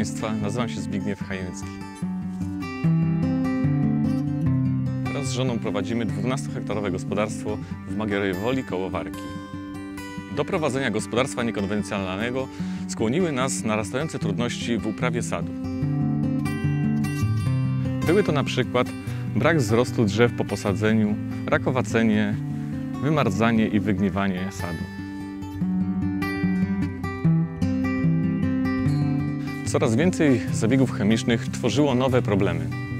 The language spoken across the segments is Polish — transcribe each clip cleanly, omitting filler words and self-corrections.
Państwa, nazywam się Zbigniew Hajęcki. Wraz z żoną prowadzimy 12-hektarowe gospodarstwo w Magierowej Woli koło Warki. Do prowadzenia gospodarstwa niekonwencjonalnego skłoniły nas narastające trudności w uprawie sadu. Były to na przykład brak wzrostu drzew po posadzeniu, rakowacenie, wymardzanie i wygniwanie sadu. Coraz więcej zabiegów chemicznych tworzyło nowe problemy.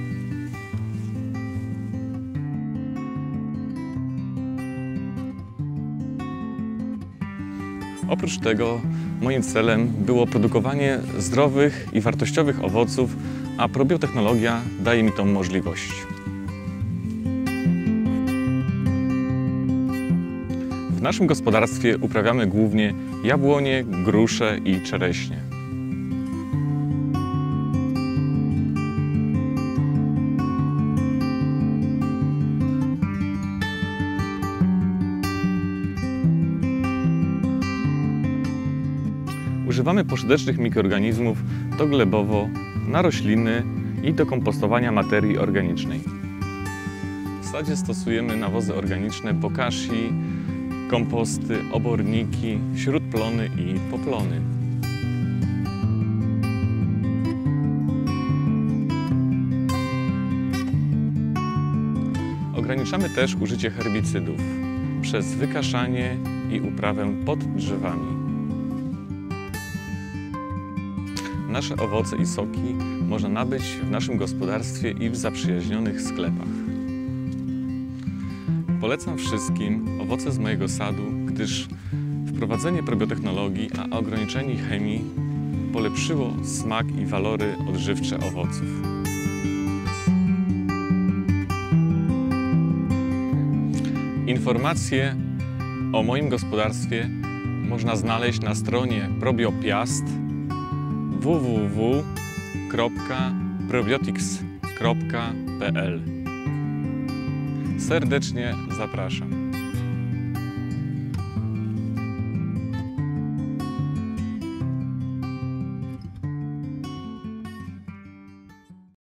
Oprócz tego moim celem było produkowanie zdrowych i wartościowych owoców, a probiotechnologia daje mi tą możliwość. W naszym gospodarstwie uprawiamy głównie jabłonie, grusze i czereśnie. Używamy pożytecznych mikroorganizmów doglebowo na rośliny i do kompostowania materii organicznej. W sadzie stosujemy nawozy organiczne bokashi, komposty, oborniki, śródplony i poplony. Ograniczamy też użycie herbicydów przez wykaszanie i uprawę pod drzewami. Nasze owoce i soki można nabyć w naszym gospodarstwie i w zaprzyjaźnionych sklepach. Polecam wszystkim owoce z mojego sadu, gdyż wprowadzenie probiotechnologii, a ograniczenie chemii polepszyło smak i walory odżywcze owoców. Informacje o moim gospodarstwie można znaleźć na stronie Probiopiast www.probiotics.pl. Serdecznie zapraszam.